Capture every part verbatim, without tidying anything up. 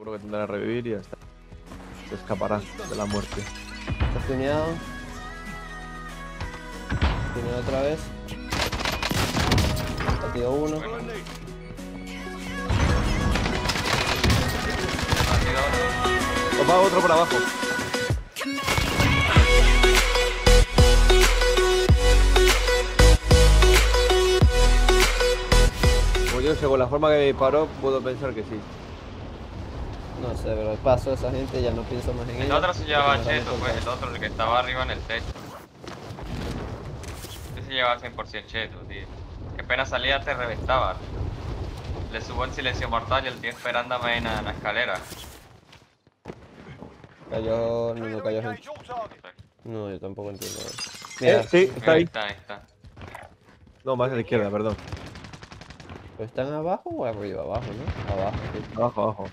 Seguro que tendrá que revivir y ya está. Se escapará de la muerte. Está tuneado. Tuneado otra vez. Partido uno. Opa, otro por abajo. Pues yo, según la forma que me disparó, puedo pensar que sí. No sé, pero paso a esa gente ya no pienso más en El ella. otro se llevaba cheto, pues, el otro, el que estaba arriba en el techo. Ese se llevaba cien por ciento cheto, tío. Que apenas salía te reventaba. Le subo en silencio mortal y el tío esperándome en la, en la escalera. Cayó, no, no cayó gente. No, yo tampoco entiendo. Eh, Mira, sí, está Ahí ahí. está, ahí está. No, más a la izquierda, perdón. ¿pero están abajo o arriba? Abajo, ¿no? Abajo, sí. Abajo, abajo.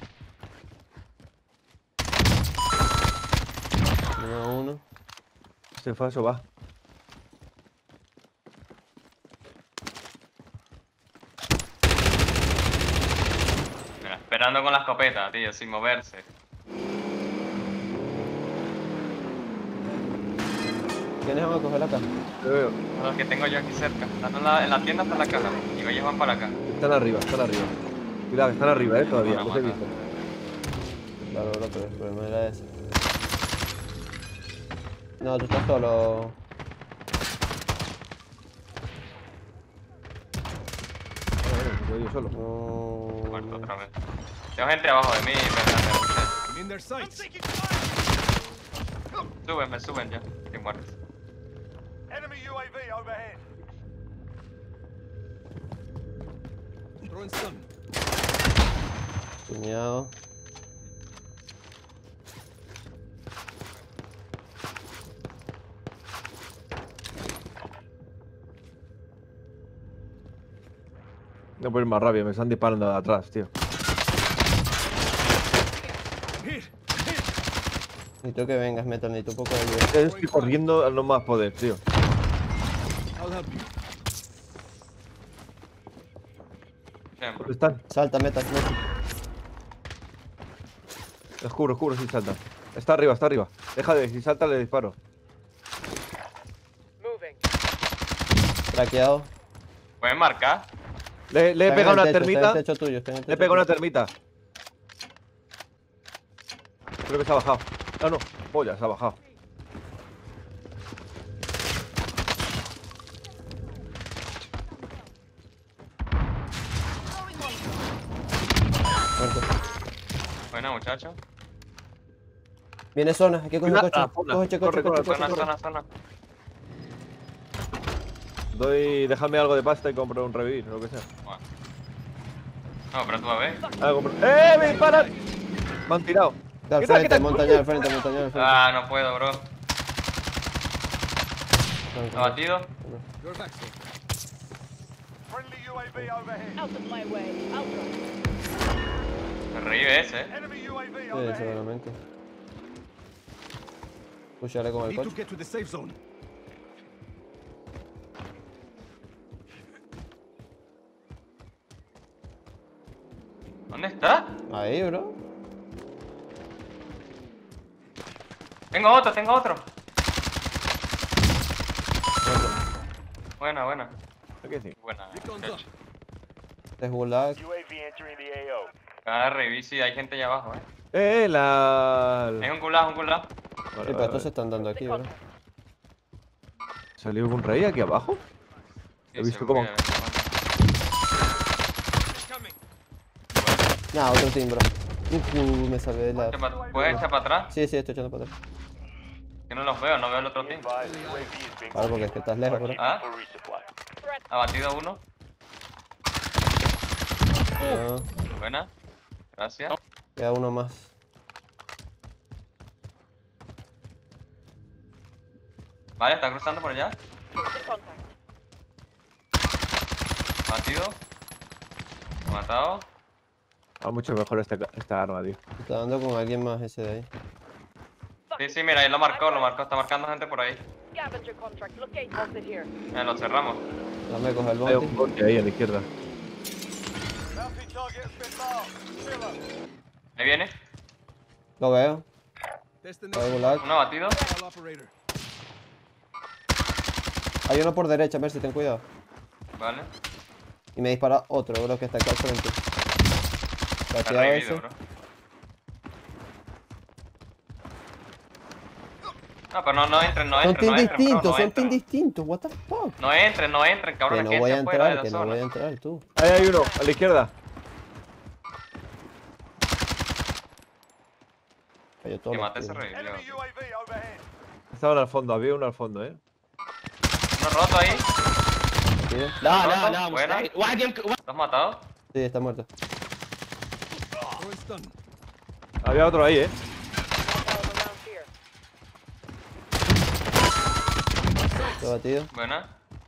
Uno, uno. Este falso va. Mira, esperando con la escopeta, tío, sin moverse. ¿Quiénes van a coger la caja? Lo veo. Los que tengo yo aquí cerca. Están en la, en la tienda hasta la caja. Y ellos van para acá. Están arriba, están arriba. Cuidado, están arriba, eh, todavía. Van a Los he matar. visto. Claro, bro, pero el problema era ese. No, tú estás solo. Me quedo yo solo. No. Muerto otra vez. Tengo gente abajo de mí, me, In their sights. Suben, me suben ya. Estoy muerto. Enemy U A V overhead. Throwing stun. Tuneado. No puedo ir más rápido, me están disparando de atrás, tío. Here. Necesito que vengas, Metal, necesito un poco de ayuda. Estoy corriendo a no más poder, tío. I'll help you. Siempre. ¿Dónde están? Salta, Metal, Metal. Oscuro, oscuro, si salta. Está arriba, está arriba. Deja de, si salta le disparo. Traqueado. ¿Pueden marcar? Le, le he Está en pegado el una techo, está en termita. el techo tuyo, está en el Le he techo pegado una tuyo. termita. Creo que se ha bajado. Ah, no. Polla, se ha bajado. Muerto. Buena, muchacho. Viene zona, hay que coger Cuidado, coche. ah, zona. Coche, coche, Corre, coche, corre, coche, Zona, coche. zona, zona. Doy, déjame algo de pasta y compro un revivir, lo que sea. Bueno. No, pero tú a ver. Ah, compro... ¡Eh, me disparan! Me han tirado. Al Quita, frente, quita, montaña al frente, montaña al frente. Ah, no puedo, bro. Abatido. Your back, sir. Friendly U A V overhead. Out of my way. Out of Me revive ese, eh. Enemy U A V Sí, overhead. seguramente. Pushale con el Need to coche. get to the safe zone. ¿Dónde está? Ahí, bro. Tengo otro, tengo otro. Muerto. Buena, buena. ¿Qué sí? Buena, Recon's muchacho. Desgulag. U A V entering the A O. Ah, revisi, hay gente allá abajo, eh. Eh, eh, la... Es un culado, un culado. Vale, Sí, vale, pero estos vale. se están dando aquí, bro. ¿Salió algún rey aquí abajo? He visto cómo... Nah, otro team, bro. Uh, me salvé de la... ¿Puedes echar para atrás? Sí, sí, estoy echando para atrás. Que no los veo, no veo el otro team. Advised, U A V is being Claro, porque es que estás lejos, bro. Ah, for resupply. abatido uno. Ah, Buena. Gracias. queda uno más. Vale, está cruzando por allá. contact. Abatido. Matado. Ah, mucho mejor esta, esta arma, tío. Está dando con alguien más ese de ahí. Sí, sí, mira, ahí lo marcó, lo marcó. Está marcando gente por ahí. Scavenger contract. Locate halted here. Eh, lo cerramos. Dame coger el Hay bounty. un bote ahí a la izquierda. Bounty target has been marked. Zero. Ahí viene. Lo veo. Destination. Hay gulag. Uno abatido. All operator. Hay uno por derecha, a ver si ten cuidado. Vale. Y me dispara otro, bro, que está acá al frente. Está Bateado revivido, ese. bro. No, pero no, no entren, no Son entren, team no entren, bro, distintos, no son team entren. distintos, what the fuck. No entren, no entren, Que cabrón, no aquí voy a se fuera de entrar, la que no zona. voy a entrar, tú. Ahí hay uno, a la izquierda. Cayó todo Que lo mate ese que- revivió. Enemy U A V overhead. Estaban al fondo, había uno al fondo, eh. Uno roto ahí. ¿Sí? لا roto, لا لا buena. مستحيل واحد يمكن واحد ¿Lo has matado? Sí, está muerto. Throwing stun. Había otro ahí, eh. All the rounds here. Está batido. Buena.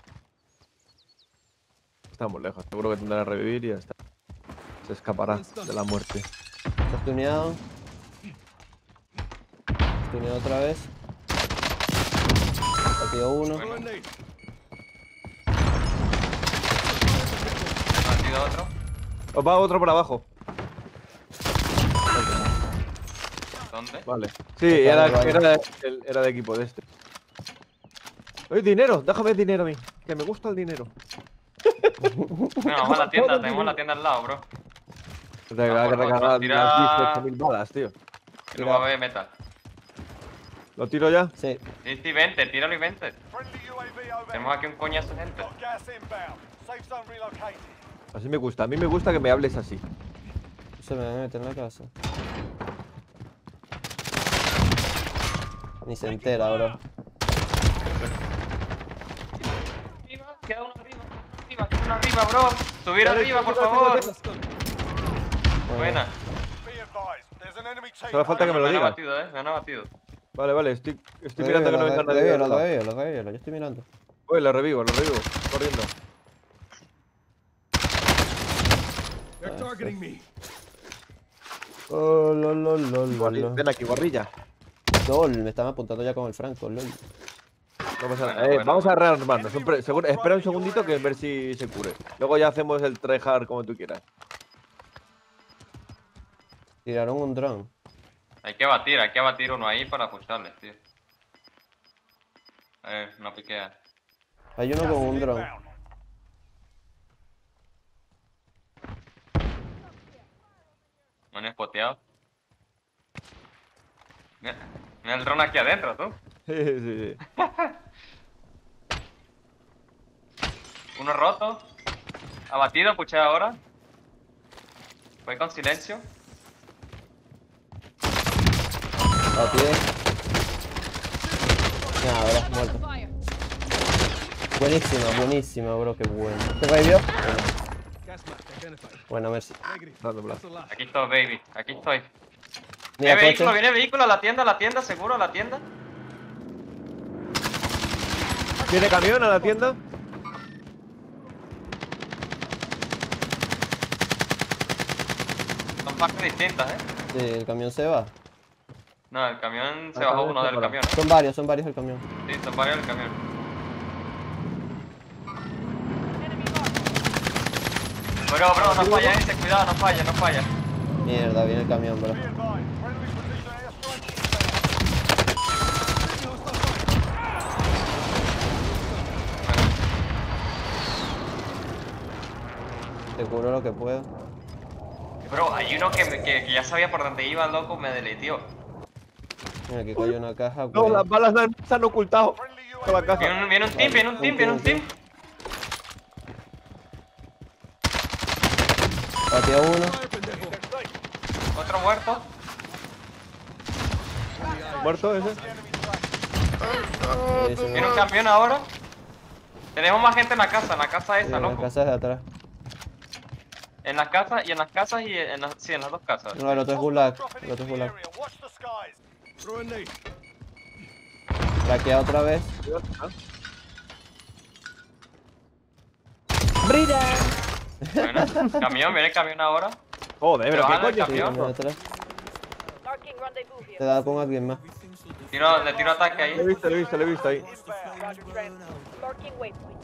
Estamos lejos, seguro que tendrá que revivir y ya está. Se escapará de la muerte. Está stuneado. Stuneado otra vez. Batido uno. Bueno. Throwing nade. Abatido otro. Oh, va otro por abajo. ¿Dónde? Vale. Sí, Está era, en el baño. era, de, el- era de equipo de este. ¡Oye, dinero! Déjame dinero a mí. Que me gusta el dinero. Bueno, vamos a la tienda, tenemos la tienda al lado, bro. Te voy a por recargar otro, las tira- dieciocho mil balas, tío. El U A V metal. ¿Lo tiro ya? Sí. Sí, sí, vente, tíralo y vente. Friendly U A V Tenemos overhead. aquí un coñazo de gente. Got gas inbound. Safe zone relocated. Así me gusta. A mí me gusta que me hables así. Se me va a meter en la casa. Ni se entera, bro. Arriba, queda uno arriba, arriba, queda uno arriba, bro. Subir Dale, arriba, por tira, tira, favor. tira. Stun. Buena. Be advised. There's an enemy team. Solo falta que me lo han digas. abatido, eh, me han abatido. Vale, vale, estoy, estoy mirando que no venga nadie. de Revivo, al lo lado. revivo, lo revivo, yo estoy mirando. Oye, lo revivo, lo revivo. Corriendo. They're targeting me. Oh, lol, lol, lol, Guarri- lol. Ven aquí, guarrilla. Lol, me están apuntando ya con el franco, lol. No pasa nada. Bueno, Eh, bueno, vamos a bueno. rearmarnos. Siempre- seguro- espera un segundito que ver si se cure. Luego ya hacemos el tryhard como tú quieras. Tiraron un dron. Hay que batir, hay que batir uno ahí para pucharles, tío. A ver, no piquea. Hay uno con un dron. Inbound. Me han espoteado. Mira, mira el dron aquí adentro, tú. Sí, sí, sí. Uno roto. Abatido, puché ahora. Fue con silencio. Batido. Nah, bro, muerto. Buenísima, buenísima, bro, qué bueno. ¿Te revivió? Bueno, Gas mask identified. bueno, merci. Negative. Dando That's plazo. the last. Aquí estoy, baby. Aquí estoy. Mira, Viene vehículo, coche. viene vehículo a la tienda, a la tienda, seguro, a la tienda. ¿Viene camión a la tienda? Son partes distintas, eh. Sí, el camión se va. No, el camión se Ah, bajó también uno está del para- camión, eh. Son varios, son varios el camión. Sí, son varios del camión. Enemy marked. Bro, bro, no falla ese, cuidado, no falla, no falla. Mierda, viene el camión, bro. Be advised. Friendly precision airstrike inbound. Te cubro lo que puedo. Bro, hay uno que, me- que, que ya sabía por dónde iba, loco, me deletió. Mira, aquí cayó una caja, No, güey. las balas no- se han ocultado. Friendly U Toda A la V caja. Viene un, viene un team, viene un team, viene un team. Batido uno. Fire, pendejo. Otro muerto. ¿Muerto ese? Buenísimo. Viene un camión ahora. Tenemos más gente en la casa, en la casa Sí, esa, en las loco. casas de atrás. En las casas y en las casas y en las, sí, en las dos casas. No, el otro es gulag. dropping El otro es into the gulag. area. Watch the skies. Throw a nade. Traquea otra vez. Bueno, camión, viene el camión ahora. Joder, pero Pero qué van al coño. Sí, camión. camión atrás. Marking rendezvous Te here. da con alguien más. Tiro, le tiro ataque Lo he ahí. visto, lo he visto, lo he visto ahí. Inbound. Roger, friend. Marking waypoint.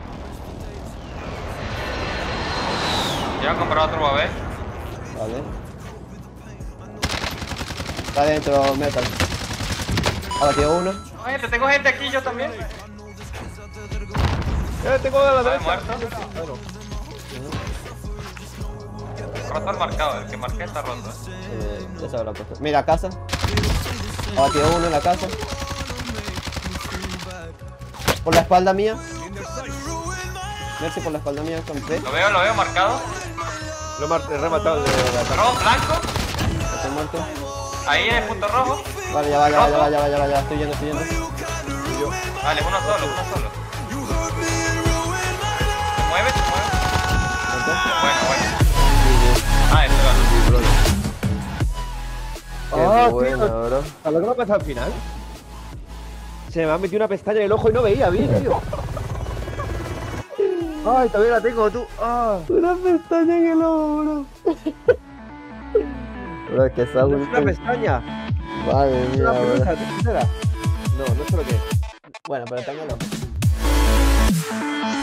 Ya he comprado otro babé. Vale. Está adentro, metal. Ahora tío uno. No, gente, tengo gente aquí, yo también. Eh, tengo a la Ah, derecha. muerto. Bueno, Roto el marcado, el que marqué está roto. Eh, ya se habrá puesto. Mira, casa. Ahora tío uno en la casa. Por la espalda mía. Mercy por la espalda mía con tres. Lo veo, lo veo marcado. lo he mar- he rematado el de la casa. Rojo, blanco. Estoy muerto. Ahí en el punto rojo. Vale, ya va, ya va, ya va, ya va, ya va, ya va. Estoy yendo, estoy yendo. Vale, uno solo, uno solo. ¿Se mueve? ¿Se mueve? Bueno, bueno. Ah, ese va. Qué Ah, buena, tío. bro. ¿Sabes lo que me ha pasado al final? Se me ha metido una pestaña en el ojo y no veía bien, tío. Ay, todavía la tengo, tú. Ah. Una pestaña en el ojo, bro. Bro, es que esa No es una ulti- pestaña. Madre Es mía, una bro. pelusa, ¿tú qué será? No, no sé lo que es. Bueno, pero téngalo.